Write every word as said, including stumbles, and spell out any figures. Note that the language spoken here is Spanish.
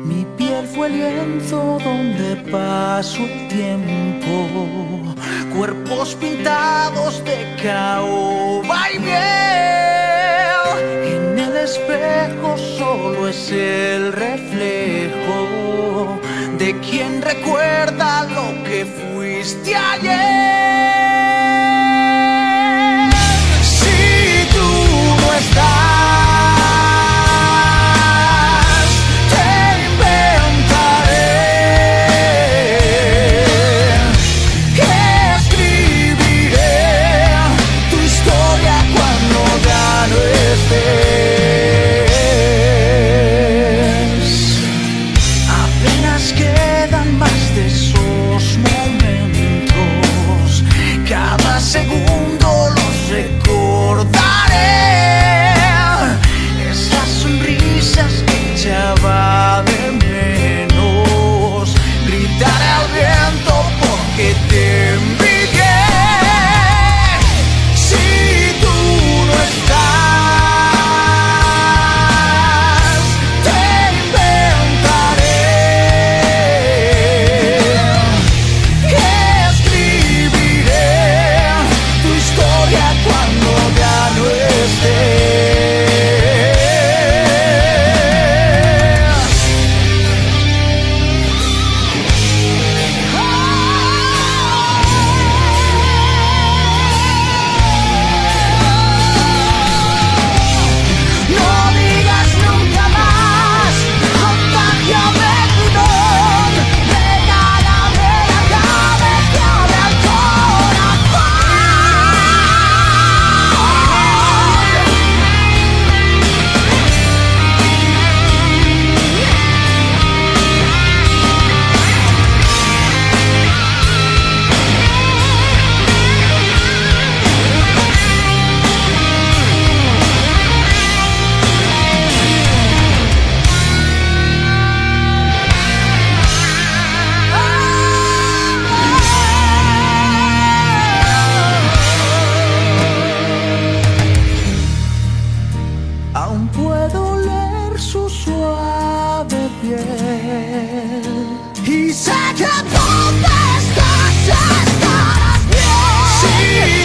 Mi piel fue el lienzo donde pasó el tiempo, cuerpos pintados de caoba y miel. En el espejo solo es el reflejo de quien recuerda lo que fuiste ayer. Si tú no estás, apenas quedan más de esos momentos, cada segundo los recordaré, esas sonrisas que echaba de menos, gritaré al viento porque te envidié. Si tú no estás, aún puedo oler su suave piel y sé que donde estás estarás bien. Sí.